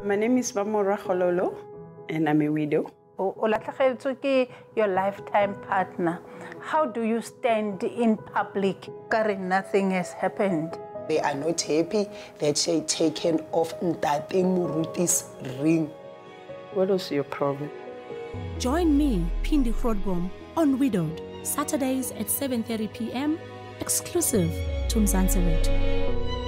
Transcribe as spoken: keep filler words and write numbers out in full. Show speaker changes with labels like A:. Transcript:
A: My name is Mamora Khololo, and I'm a widow.
B: Your lifetime partner. How do you stand in public? Karen, nothing has happened.
C: They are not happy that she taken off Ntate Muruti's ring.
A: What was your problem?
D: Join me, Pindi Grootboom, on Widowed, Saturdays at seven thirty p m, exclusive to Mzansi Wethu.